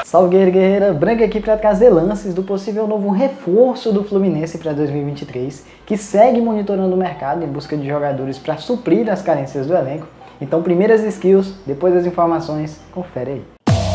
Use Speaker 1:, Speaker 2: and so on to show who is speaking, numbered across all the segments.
Speaker 1: Salve guerreira, Branca aqui para trazer lances do possível novo reforço do Fluminense para 2023, que segue monitorando o mercado em busca de jogadores para suprir as carências do elenco. Então, primeiras skills, depois as informações, confere aí.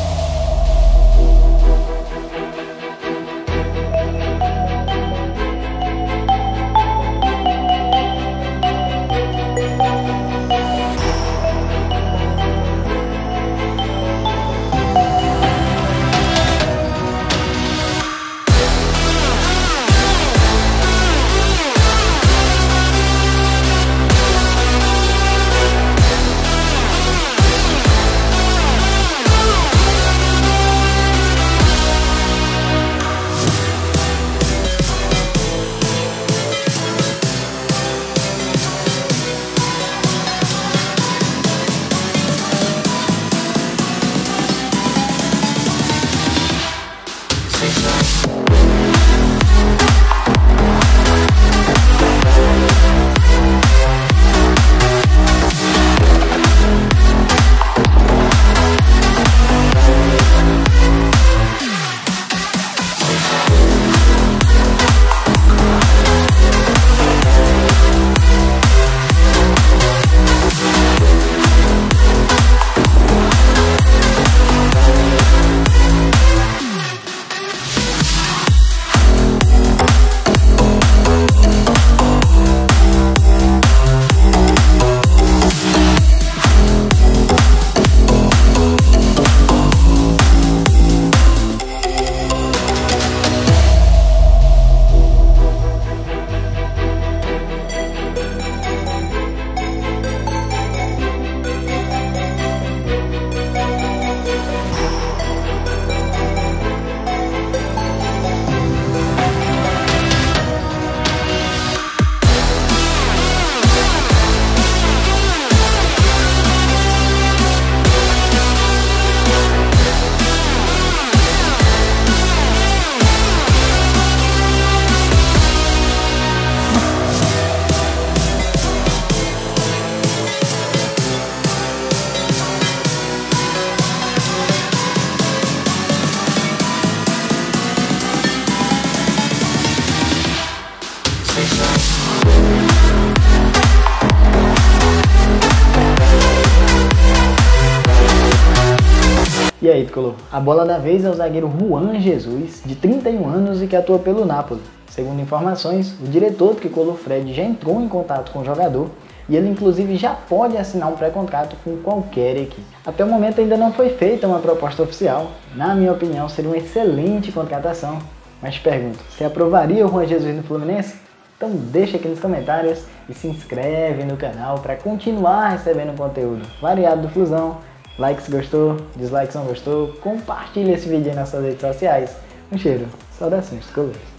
Speaker 1: E aí, Tricolor? A bola da vez é o zagueiro Juan Jesus, de 31 anos e que atua pelo Napoli. Segundo informações, o diretor Tricolor Fred já entrou em contato com o jogador e ele inclusive já pode assinar um pré-contrato com qualquer equipe. Até o momento ainda não foi feita uma proposta oficial. Na minha opinião, seria uma excelente contratação. Mas te pergunto, você aprovaria o Juan Jesus no Fluminense? Então deixa aqui nos comentários e se inscreve no canal para continuar recebendo conteúdo variado do Flusão. Like se gostou, dislike se não gostou, compartilha esse vídeo aí nas suas redes sociais. Um cheiro, saudações, tricolores.